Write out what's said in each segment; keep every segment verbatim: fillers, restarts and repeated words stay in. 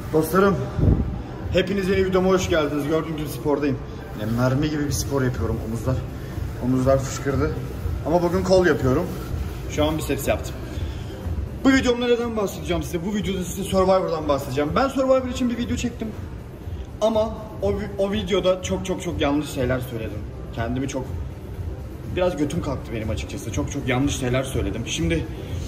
Dostlarım, hepiniz yeni videoma hoş geldiniz. Gördüğünüz gibi spordayım. Yani mermi gibi bir spor yapıyorum. Omuzlar omuzlar fışkırdı. Ama bugün kol yapıyorum. Şu an biceps yaptım. Bu videomda neden bahsedeceğim size? Bu videoda size Survivor'dan bahsedeceğim. Ben Survivor için bir video çektim. Ama o, o videoda çok çok çok yanlış şeyler söyledim. Kendimi çok... Biraz götüm kalktı benim açıkçası. Çok çok yanlış şeyler söyledim. Şimdi...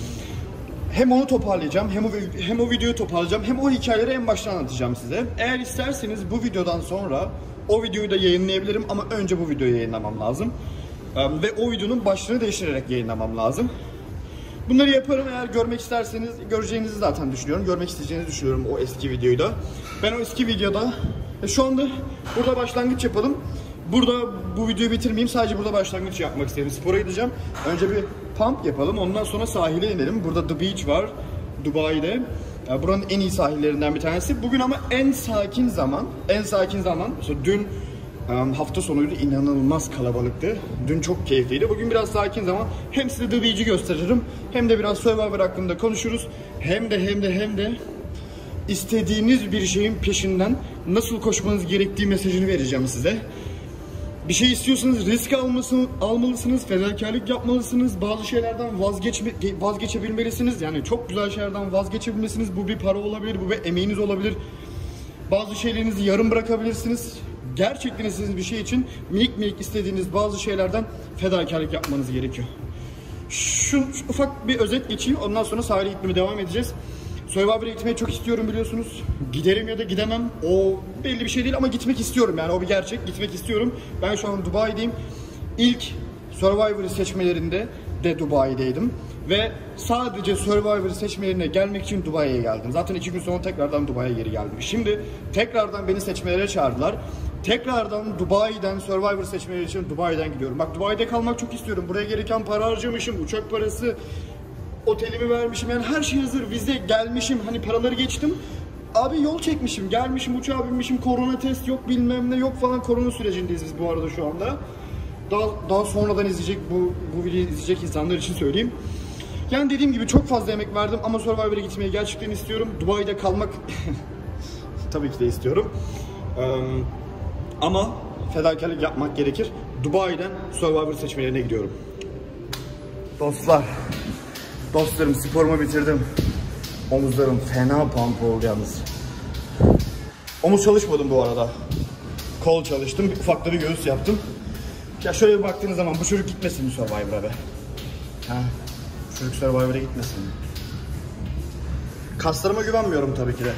Hem onu toparlayacağım, hem o, hem o videoyu toparlayacağım, hem o hikayeleri en baştan anlatacağım size. Eğer isterseniz bu videodan sonra o videoyu da yayınlayabilirim ama önce bu videoyu yayınlamam lazım. Ee, ve o videonun başlığını değiştirerek yayınlamam lazım. Bunları yaparım. Eğer görmek isterseniz, göreceğinizi zaten düşünüyorum. Görmek isteyeceğinizi düşünüyorum o eski videoyu da. Ben o eski videoda, şu anda burada başlangıç yapalım. Burada bu videoyu bitirmeyeyim, sadece burada başlangıç yapmak istedim. Spora gideceğim. Önce bir pump yapalım, ondan sonra sahile inelim. Burada The Beach var, Dubai'de. Buranın en iyi sahillerinden bir tanesi. Bugün ama en sakin zaman, en sakin zaman. Mesela dün hafta sonuydu, inanılmaz kalabalıktı. Dün çok keyifliydi. Bugün biraz sakin zaman. Hem size The Beach'i gösteririm, hem de biraz Survivor hakkında konuşuruz. Hem de hem de hem de istediğiniz bir şeyin peşinden nasıl koşmanız gerektiği mesajını vereceğim size. Bir şey istiyorsanız risk almasın, almalısınız, fedakarlık yapmalısınız, bazı şeylerden vazgeçme, vazgeçebilmelisiniz. Yani çok güzel şeylerden vazgeçebilmelisiniz. Bu bir para olabilir, bu bir emeğiniz olabilir. Bazı şeylerinizi yarım bırakabilirsiniz. Gerçekten istediğiniz bir şey için minik minik istediğiniz bazı şeylerden fedakarlık yapmanız gerekiyor. Şu, şu ufak bir özet geçeyim, ondan sonra sahile gitmeye devam edeceğiz. Survivor'a gitmeyi çok istiyorum biliyorsunuz. Giderim ya da gidemem. O belli bir şey değil ama gitmek istiyorum, yani o bir gerçek. Gitmek istiyorum. Ben şu an Dubai'deyim. İlk Survivor seçmelerinde de Dubai'deydim. Ve sadece Survivor seçmelerine gelmek için Dubai'ye geldim. Zaten iki gün sonra tekrardan Dubai'ye geri geldim. Şimdi tekrardan beni seçmelere çağırdılar. Tekrardan Dubai'den Survivor seçmeleri için Dubai'den gidiyorum. Bak, Dubai'de kalmak çok istiyorum. Buraya gereken para harcamışım. Uçak parası, otelimi vermişim, yani her şey hazır, vize gelmişim, hani paraları geçtim. Abi yol çekmişim, gelmişim, uçağa binmişim, korona test yok, bilmem ne yok falan, korona sürecindeyiz biz bu arada şu anda. Daha, daha sonradan izleyecek, bu, bu videoyu izleyecek insanlar için söyleyeyim. Yani dediğim gibi çok fazla emek verdim ama Survivor'a gitmeyi gerçekten istiyorum. Dubai'de kalmak tabii ki de istiyorum. Ee, ama fedakarlık yapmak gerekir. Dubai'den Survivor seçmelerine gidiyorum. Dostlar. Dostlarım, sporumu bitirdim. Omuzlarım fena pump oldu yalnız. Omuz çalışmadım bu arada. Kol çalıştım, bir ufak da bir göğüs yaptım. Ya şöyle bir baktığınız zaman bu çocuk gitmesin mi Survivor'a be? Ha, bu çocuk Survivor'a gitmesin mi? Kaslarıma güvenmiyorum tabii ki de.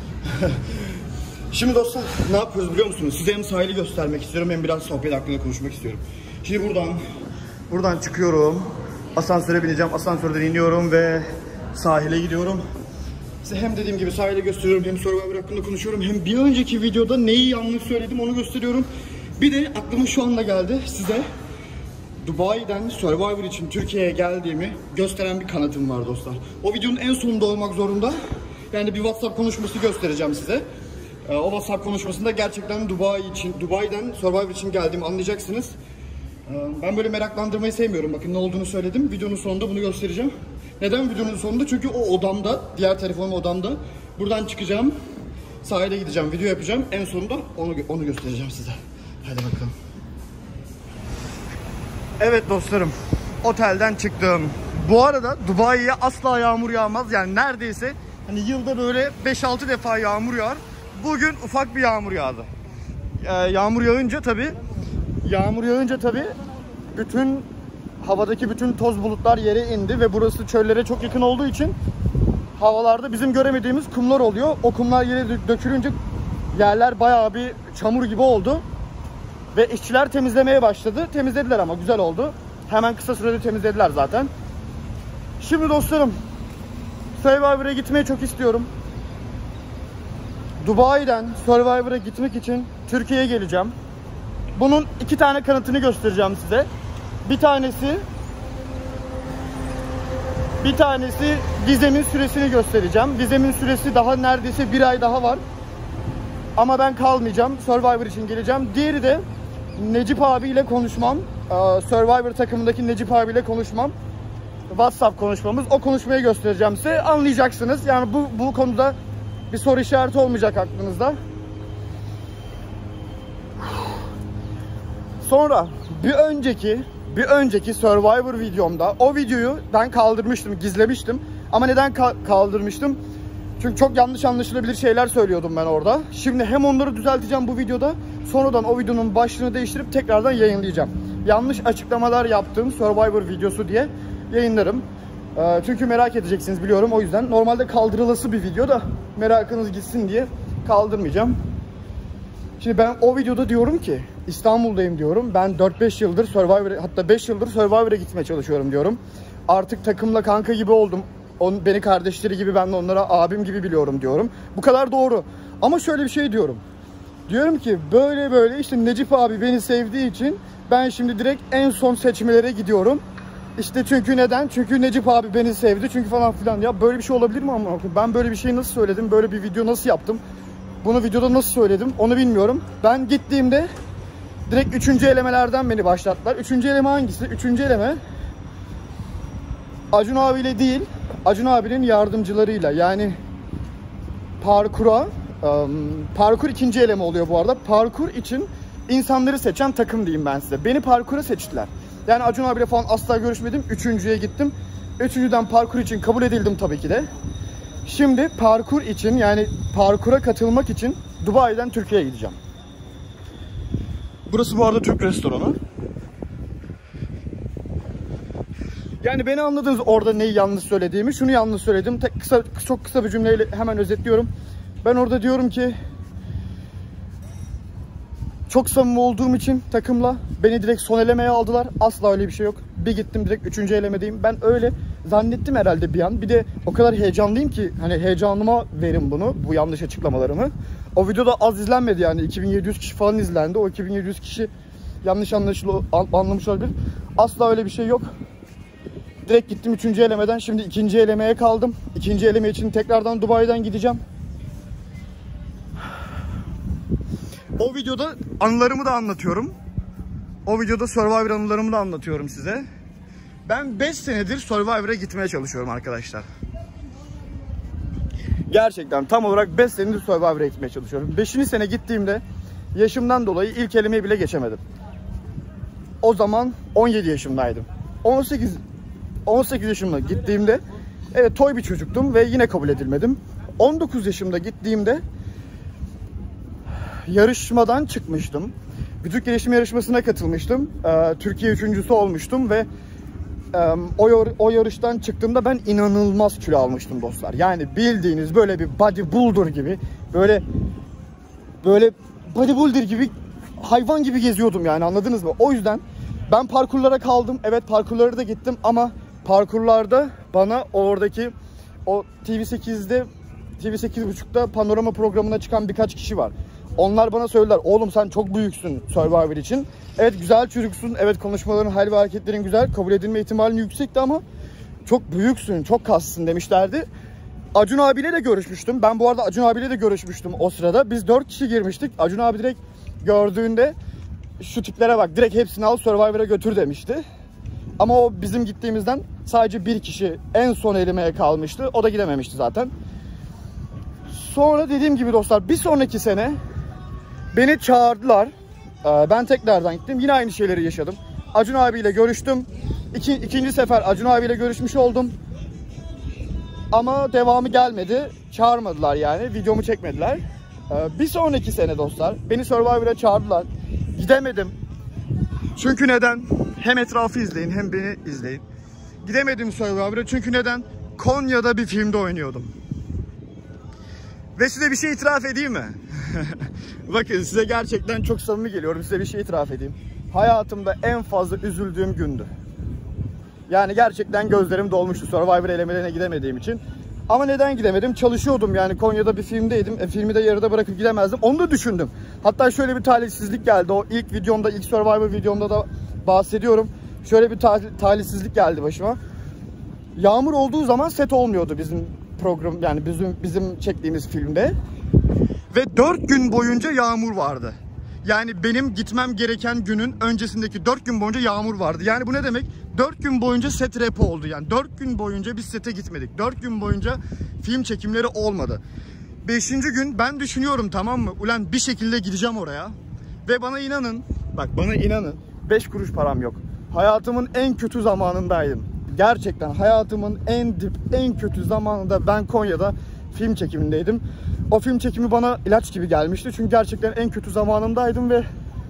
Şimdi dostlar ne yapıyoruz biliyor musunuz? Size hem sahili göstermek istiyorum, hem biraz sohbet hakkında konuşmak istiyorum. Şimdi buradan, buradan çıkıyorum. Asansöre bineceğim, asansörden iniyorum ve sahile gidiyorum. Size hem dediğim gibi sahile gösteriyorum, hem Survivor hakkında konuşuyorum, hem bir önceki videoda neyi yanlış söyledim onu gösteriyorum. Bir de aklıma şu anda geldi, size Dubai'den Survivor için Türkiye'ye geldiğimi gösteren bir kanıtım var dostlar. O videonun en sonunda olmak zorunda. Yani bir WhatsApp konuşması göstereceğim size. O WhatsApp konuşmasında gerçekten Dubai için, Dubai'den Survivor için geldiğimi anlayacaksınız. Ben böyle meraklandırmayı sevmiyorum. Bakın ne olduğunu söyledim. Videonun sonunda bunu göstereceğim. Neden videonun sonunda? Çünkü o odamda, diğer telefonum odamda. Buradan çıkacağım, sahile gideceğim, video yapacağım. En sonunda onu onu göstereceğim size. Hadi bakalım. Evet dostlarım, otelden çıktım. Bu arada Dubai'ye asla yağmur yağmaz. Yani neredeyse hani yılda böyle beş altı defa yağmur yağar. Bugün ufak bir yağmur yağdı. Ee, yağmur yağınca tabii Yağmur yağınca tabii bütün havadaki bütün toz bulutlar yere indi ve burası çöllere çok yakın olduğu için havalarda bizim göremediğimiz kumlar oluyor. O kumlar yere dökülünce yerler bayağı bir çamur gibi oldu. Ve işçiler temizlemeye başladı. Temizlediler ama güzel oldu. Hemen kısa sürede temizlediler zaten. Şimdi dostlarım, Survivor'a gitmeyi çok istiyorum. Dubai'den Survivor'a gitmek için Türkiye'ye geleceğim. Bunun iki tane kanıtını göstereceğim size. Bir tanesi Bir tanesi vizemin süresini göstereceğim. Vizemin süresi daha neredeyse bir ay daha var. Ama ben kalmayacağım. Survivor için geleceğim. Diğeri de Necip abiyle konuşmam. Survivor takımındaki Necip abiyle konuşmam. WhatsApp konuşmamız. O konuşmayı göstereceğim size. Anlayacaksınız. Yani bu, bu konuda Bir soru işareti olmayacak aklınızda. Sonra bir önceki bir önceki Survivor videomda o videoyu ben kaldırmıştım, gizlemiştim. Ama neden ka kaldırmıştım? Çünkü çok yanlış anlaşılabilir şeyler söylüyordum ben orada. Şimdi hem onları düzelteceğim bu videoda, sonradan o videonun başlığını değiştirip tekrardan yayınlayacağım. Yanlış açıklamalar yaptığım Survivor videosu diye yayınlarım. Ee, çünkü merak edeceksiniz biliyorum, o yüzden. Normalde kaldırılası bir video da merakınız gitsin diye kaldırmayacağım. Şimdi ben o videoda diyorum ki İstanbul'dayım diyorum. Ben dört beş yıldır Survivor'a, hatta beş yıldır Survivor'a gitmeye çalışıyorum diyorum. Artık takımla kanka gibi oldum. On, beni kardeşleri gibi, ben de onlara abim gibi biliyorum diyorum. Bu kadar doğru. Ama şöyle bir şey diyorum. Diyorum ki böyle böyle işte Necip abi beni sevdiği için ben şimdi direkt en son seçmelere gidiyorum. İşte çünkü neden? Çünkü Necip abi beni sevdi. Çünkü falan filan. Ya böyle bir şey olabilir mi ama? Ben böyle bir şey nasıl söyledim? Böyle bir video nasıl yaptım? Bunu videoda nasıl söyledim? Onu bilmiyorum. Ben gittiğimde direkt üçüncü elemelerden beni başlattılar. Üçüncü eleme hangisi? Üçüncü eleme Acun abiyle değil, Acun abinin yardımcılarıyla, yani parkura, um, parkur ikinci eleme oluyor bu arada. Parkur için insanları seçen takım diyeyim ben size. Beni parkura seçtiler. Yani Acun abiyle falan asla görüşmedim. Üçüncüye gittim. Üçüncüden parkur için kabul edildim tabii ki de. Şimdi parkur için, yani parkura katılmak için Dubai'den Türkiye'ye gideceğim. Burası bu arada Türk restoranı. Yani beni anladınız orada neyi yanlış söylediğimi. Şunu yanlış söyledim. Tek kısa, çok kısa bir cümleyle hemen özetliyorum. Ben orada diyorum ki çok samimi olduğum için takımla beni direkt son elemeye aldılar. Asla öyle bir şey yok. Bir gittim direkt üçüncü elemedeyim. Ben öyle zannettim herhalde bir an. Bir de o kadar heyecanlıyım ki hani heyecanıma verin bunu, bu yanlış açıklamalarımı. O videoda az izlenmedi yani. iki bin yedi yüz kişi falan izlendi. O iki bin yedi yüz kişi yanlış anlaşılı anlamış olabilir. Asla öyle bir şey yok. Direkt gittim üçüncü elemeden. Şimdi ikinci elemeye kaldım. İkinci eleme için tekrardan Dubai'den gideceğim. O videoda anılarımı da anlatıyorum. O videoda Survivor anılarımı da anlatıyorum size. Ben beş senedir Survivor'a gitmeye çalışıyorum arkadaşlar. Gerçekten tam olarak beş senedir Survivor'a gitmeye çalışıyorum. beşinci sene gittiğimde yaşımdan dolayı ilk elemeyi bile geçemedim. O zaman on yedi yaşımdaydım. on sekiz on sekiz yaşımda gittiğimde evet toy bir çocuktum ve yine kabul edilmedim. on dokuz yaşımda gittiğimde yarışmadan çıkmıştım. Vücut gelişim yarışmasına katılmıştım. Ee, Türkiye üçüncüsü olmuştum ve e, o, o yarıştan çıktığımda ben inanılmaz kilo almıştım dostlar. Yani bildiğiniz böyle bir bodybuilder gibi, böyle böyle bodybuilder gibi, hayvan gibi geziyordum yani, anladınız mı? O yüzden ben parkurlara kaldım. Evet, parkurlara da gittim ama parkurlarda bana oradaki o T V sekizde T V sekiz buçukta panorama programına çıkan birkaç kişi var. Onlar bana söylediler, oğlum sen çok büyüksün Survivor için. Evet, güzel çocuksun. Evet, konuşmaların, hal ve hareketlerin güzel. Kabul edilme ihtimalin yüksekti ama çok büyüksün, çok kaslısın demişlerdi. Acun abiyle de görüşmüştüm. Ben bu arada Acun abiyle de görüşmüştüm o sırada. Biz dört kişi girmiştik. Acun abi direkt gördüğünde şu tiplere bak, direkt hepsini al Survivor'a götür demişti. Ama o bizim gittiğimizden sadece bir kişi en son elemeye kalmıştı. O da gidememişti zaten. Sonra dediğim gibi dostlar, bir sonraki sene beni çağırdılar. Ben tekrardan gittim. Yine aynı şeyleri yaşadım. Acun abiyle görüştüm. İki, ikinci sefer Acun abiyle görüşmüş oldum. Ama devamı gelmedi. Çağırmadılar yani. Videomu çekmediler. Bir sonraki sene dostlar beni Survivor'a çağırdılar. Gidemedim. Çünkü neden? Hem etrafı izleyin hem beni izleyin. Gidemedim Survivor'a çünkü neden? Konya'da bir filmde oynuyordum. Ve size bir şey itiraf edeyim mi? Bakın, size gerçekten çok samimi geliyorum. Size bir şey itiraf edeyim. Hayatımda en fazla üzüldüğüm gündü. Yani gerçekten gözlerim dolmuştu Survivor elemelerine gidemediğim için. Ama neden gidemedim? Çalışıyordum yani, Konya'da bir filmdeydim. E, filmi de yarıda bırakıp gidemezdim. Onu da düşündüm. Hatta şöyle bir talihsizlik geldi. O ilk videomda, ilk Survivor videomda da bahsediyorum. Şöyle bir talihsizlik geldi başıma. Yağmur olduğu zaman set olmuyordu bizim program, yani bizim bizim çektiğimiz filmde. Ve dört gün boyunca yağmur vardı. Yani benim gitmem gereken günün öncesindeki dört gün boyunca yağmur vardı. Yani bu ne demek? dört gün boyunca set repo oldu. Yani dört gün boyunca biz sete gitmedik. dört gün boyunca film çekimleri olmadı. beşinci gün ben düşünüyorum, tamam mı? Ulan bir şekilde gideceğim oraya. Ve bana inanın, bak bana inanın, beş kuruş param yok. Hayatımın en kötü zamanındaydım. Gerçekten hayatımın en dip, en kötü zamanında ben Konya'da film çekimindeydim. O film çekimi bana ilaç gibi gelmişti. Çünkü gerçekten en kötü zamanındaydım ve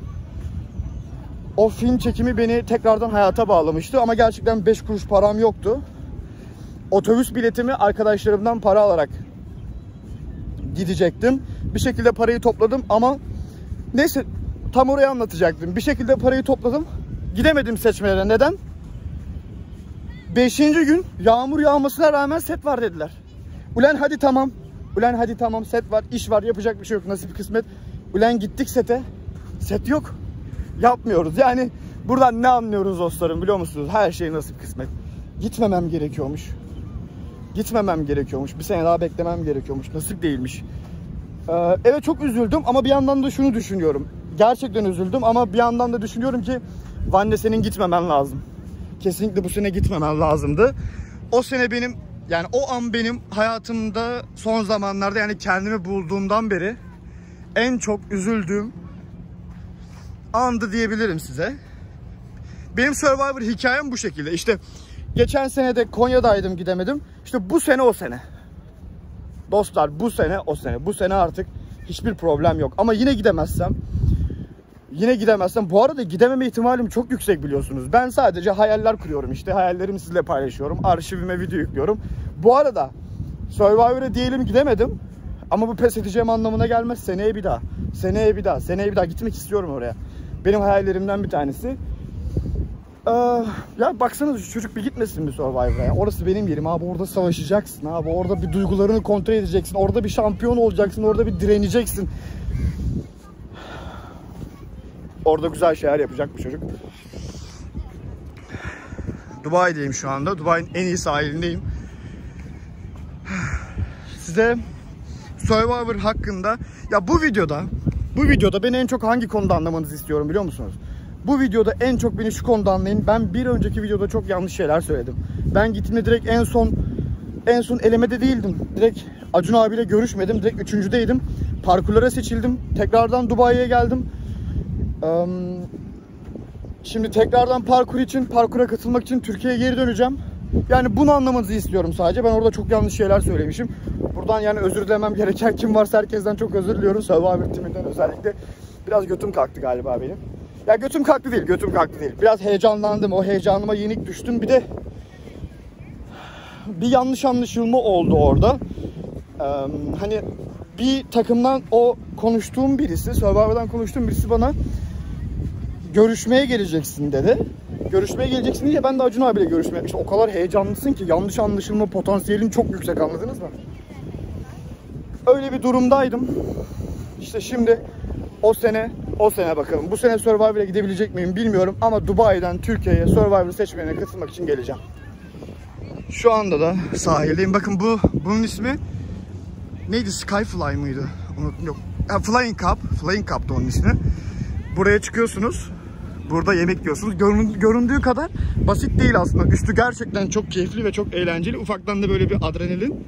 o film çekimi beni tekrardan hayata bağlamıştı. Ama gerçekten beş kuruş param yoktu. Otobüs biletimi arkadaşlarımdan para alarak gidecektim. Bir şekilde parayı topladım ama neyse, tam orayı anlatacaktım. Bir şekilde parayı topladım. Gidemedim seçmelere. Neden? Beşinci gün yağmur yağmasına rağmen set var dediler. Ulan hadi tamam. Ulan hadi tamam, set var, iş var, yapacak bir şey yok, nasip kısmet. Ulan gittik sete. Set yok. Yapmıyoruz. Yani buradan ne anlıyoruz dostlarım biliyor musunuz? Her şey nasip kısmet. Gitmemem gerekiyormuş. Gitmemem gerekiyormuş. Bir sene daha beklemem gerekiyormuş. Nasip değilmiş. Ee, evet çok üzüldüm ama bir yandan da şunu düşünüyorum. Gerçekten üzüldüm ama bir yandan da düşünüyorum ki Vanne, senin gitmemen lazım. Kesinlikle bu sene gitmemen lazımdı. O sene benim, yani o an benim hayatımda son zamanlarda, yani kendimi bulduğumdan beri en çok üzüldüğüm andı diyebilirim size. Benim Survivor hikayem bu şekilde. İşte geçen sene de Konya'daydım, gidemedim. İşte bu sene o sene. Dostlar bu sene o sene. Bu sene artık hiçbir problem yok. Ama yine gidemezsem, yine gidemezsem, bu arada gidememe ihtimalim çok yüksek biliyorsunuz. Ben sadece hayaller kuruyorum işte. Hayallerimi sizinle paylaşıyorum. Arşivime video yüklüyorum. Bu arada Survivor'a diyelim gidemedim. Ama bu pes edeceğim anlamına gelmez. Seneye bir daha. Seneye bir daha. Seneye bir daha gitmek istiyorum oraya. Benim hayallerimden bir tanesi. Ee, ya baksanıza şu çocuk bir gitmesin bir Survivor'a ya. Orası benim yerim abi, orada savaşacaksın abi. Orada bir duygularını kontrol edeceksin. Orada bir şampiyon olacaksın. Orada bir direneceksin. Orada güzel şeyler yapacak bu çocuk. Dubai'deyim şu anda. Dubai'nin en iyi sahilindeyim. Size Survivor hakkında, ya bu videoda bu videoda beni en çok hangi konuda anlamanızı istiyorum biliyor musunuz? Bu videoda en çok beni şu konuda anlayın. Ben bir önceki videoda çok yanlış şeyler söyledim. Ben gittiğimde direkt en son en son elemede değildim. Direkt Acun abiyle görüşmedim. Direkt üçüncüdeydim. Parkurlara seçildim. Tekrardan Dubai'ye geldim. Şimdi tekrardan parkur için, parkura katılmak için Türkiye'ye geri döneceğim. Yani bunu anlamanızı istiyorum sadece. Ben orada çok yanlış şeyler söylemişim. Buradan yani özür dilemem gereken kim varsa herkesten çok özür diliyorum. Survivor timinden özellikle. Biraz götüm kalktı galiba benim. Ya götüm kalktı değil, götüm kalktı değil. Biraz heyecanlandım. O heyecanıma yenik düştüm. Bir de bir yanlış anlaşılma oldu orada. Ee, hani bir takımdan o konuştuğum birisi, Survivor'dan konuştuğum birisi bana görüşmeye geleceksin dedi. Görüşmeye geleceksin diye ben de Acun abiyle görüşmeye. İşte o kadar heyecanlısın ki yanlış anlaşılma potansiyelin çok yüksek, anladınız mı? Öyle bir durumdaydım. İşte şimdi o sene, o sene bakalım. Bu sene Survivor'a gidebilecek miyim bilmiyorum ama Dubai'den Türkiye'ye Survivor seçmene katılmak için geleceğim. Şu anda da sahildeyim. Bakın bu, bunun ismi neydi? Skyfly mıydı? Unuttum, yok. Ha, Flying Cup. Flying Cup'tı onun ismi. Buraya çıkıyorsunuz. Burada yemek yiyorsunuz. Görün, göründüğü kadar basit değil aslında. Üstü gerçekten çok keyifli ve çok eğlenceli. Ufaktan da böyle bir adrenalin.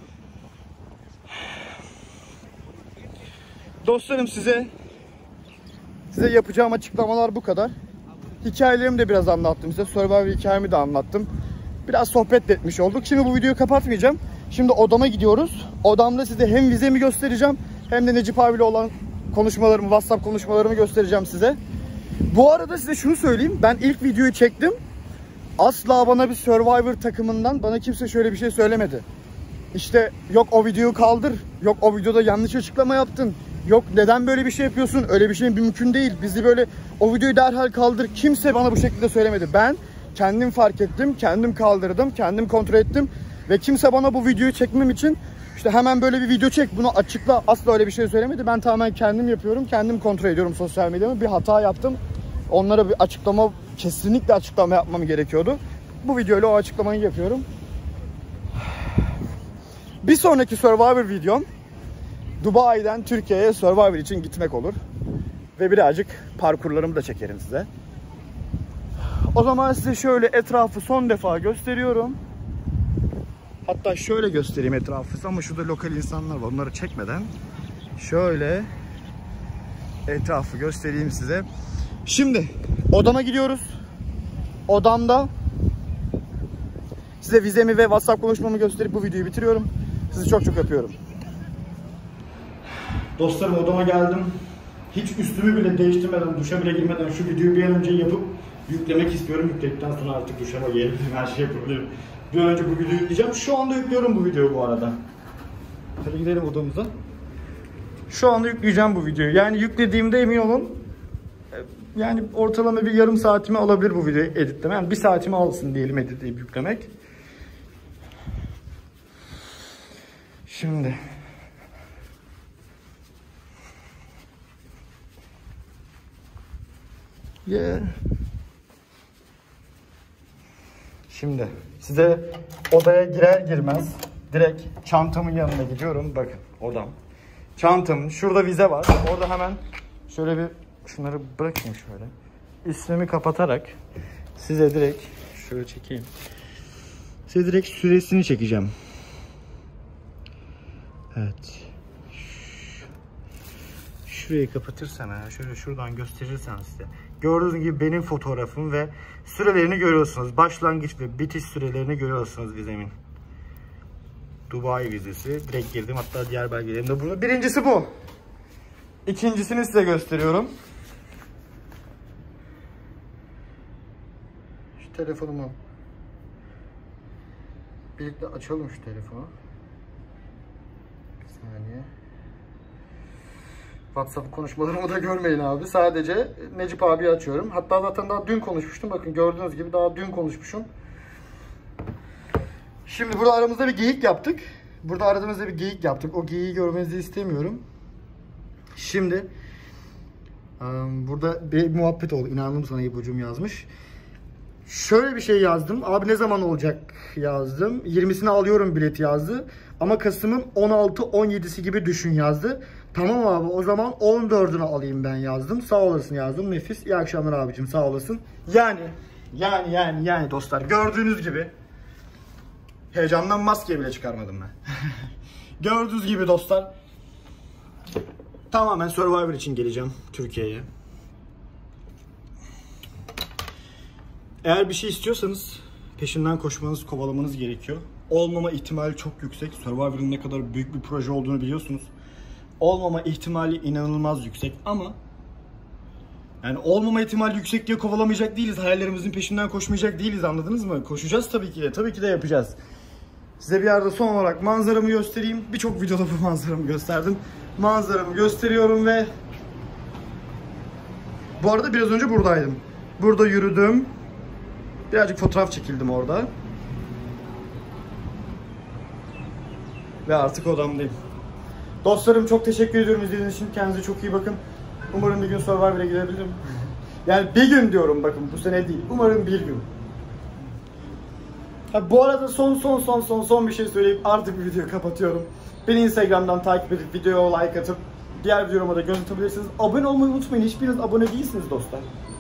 Dostlarım size size yapacağım açıklamalar bu kadar. Hikayelerimi de biraz anlattım size. Survivor hikayemi de anlattım. Biraz sohbet etmiş olduk. Şimdi bu videoyu kapatmayacağım. Şimdi odama gidiyoruz. Odamda size hem vizemi göstereceğim hem de Necip abiyle olan konuşmalarımı, WhatsApp konuşmalarımı göstereceğim size. Bu arada size şunu söyleyeyim. Ben ilk videoyu çektim. Asla bana bir Survivor takımından bana kimse şöyle bir şey söylemedi. İşte yok o videoyu kaldır. Yok o videoda yanlış açıklama yaptın. Yok neden böyle bir şey yapıyorsun? Öyle bir şey mümkün değil. Bizi böyle o videoyu derhal kaldır. Kimse bana bu şekilde söylemedi. Ben kendim fark ettim. Kendim kaldırdım. Kendim kontrol ettim. Ve kimse bana bu videoyu çekmem için işte hemen böyle bir video çek, bunu açıkla, asla öyle bir şey söylemedi. Ben tamamen kendim yapıyorum. Kendim kontrol ediyorum sosyal medyamı. Bir hata yaptım. Onlara bir açıklama, kesinlikle açıklama yapmam gerekiyordu. Bu videoyla o açıklamayı yapıyorum. Bir sonraki Survivor videom Dubai'den Türkiye'ye Survivor için gitmek olur. Ve birazcık parkurlarımı da çekerim size. O zaman size şöyle etrafı son defa gösteriyorum. Hatta şöyle göstereyim etrafı ama şurada lokal insanlar var. Onları çekmeden şöyle etrafı göstereyim size. Şimdi odama gidiyoruz. Odamda size vizemi ve WhatsApp konuşmamı gösterip bu videoyu bitiriyorum. Sizi çok çok öpüyorum. Dostlarım, odama geldim. Hiç üstümü bile değiştirmeden, duşa bile girmeden şu videoyu bir an önce yapıp yüklemek istiyorum. Yükledikten sonra artık duşama gelebilirim, her şey yapabilirim. Bir an önce bu videoyu yükleyeceğim. Şu anda yüklüyorum bu videoyu bu arada. Hadi gidelim odamıza. Şu anda yükleyeceğim bu videoyu. Yani yüklediğimde emin olun, yani ortalama bir yarım saatimi alabilir bu videoyu editleme. Yani bir saatimi alsın diyelim editleyip yüklemek. Şimdi yeah. Şimdi size odaya girer girmez direkt çantamın yanına gidiyorum. Bakın odam. Çantam. Şurada vize var. Orada hemen şöyle bir şunları bırakayım şöyle. Üstümü kapatarak size direkt şöyle çekeyim. Size direkt süresini çekeceğim. Evet. Şurayı kapatırsam ya, şöyle şuradan gösterirsem size. Gördüğünüz gibi benim fotoğrafım ve sürelerini görüyorsunuz. Başlangıç ve bitiş sürelerini görüyorsunuz vizemin. Dubai vizesi. Direkt girdim. Hatta diğer belgelerim de burada. Birincisi bu. İkincisini size gösteriyorum. Şu telefonumu birlikte açalım şu telefonu. Bir saniye. WhatsApp konuşmalarımı da görmeyin abi. Sadece Necip abi açıyorum. Hatta zaten daha dün konuşmuştum. Bakın gördüğünüz gibi daha dün konuşmuşum. Şimdi burada aramızda bir geyik yaptık. Burada aramızda bir geyik yaptık. O geyiği görmenizi istemiyorum. Şimdi burada bir muhabbet oldu. İnandım sana İbo'cum yazmış. Şöyle bir şey yazdım. Abi ne zaman olacak yazdım. yirmisine alıyorum bileti yazdı. Ama Kasım'ın on altı on yedisi gibi düşün yazdı. Tamam abi, o zaman on dördünü alayım ben yazdım. Sağ olasın yazdım. Nefis. İyi akşamlar abicim, sağ olasın. Yani yani yani yani dostlar, gördüğünüz gibi heyecandan maske bile çıkarmadım ben. Gördüğünüz gibi dostlar, tamamen Survivor için geleceğim Türkiye'ye. Eğer bir şey istiyorsanız peşinden koşmanız, kovalamanız gerekiyor. Olmama ihtimali çok yüksek. Survivor'ın ne kadar büyük bir proje olduğunu biliyorsunuz. Olmama ihtimali inanılmaz yüksek ama yani olmama ihtimali yüksek diye kovalamayacak değiliz. Hayallerimizin peşinden koşmayacak değiliz, anladınız mı? Koşacağız tabii ki de. Tabii ki de yapacağız. Size bir yerde son olarak manzaramı göstereyim. Birçok videoda bu manzaramı gösterdim. Manzaramı gösteriyorum ve bu arada biraz önce buradaydım. Burada yürüdüm. Birazcık fotoğraf çekildim orada. Ve artık odamdayım. Dostlarım, çok teşekkür ediyorum izlediğiniz için. Kendinize çok iyi bakın. Umarım bir gün Survivor'a girebilirim. Yani bir gün diyorum, bakın bu sene değil. Umarım bir gün. Ha, bu arada son son son son son bir şey söyleyip artık bir videoyu kapatıyorum. Beni Instagram'dan takip edip videoya like atıp diğer videoma da göz atabilirsiniz. Abone olmayı unutmayın. Hiçbiriniz abone değilsiniz dostlar.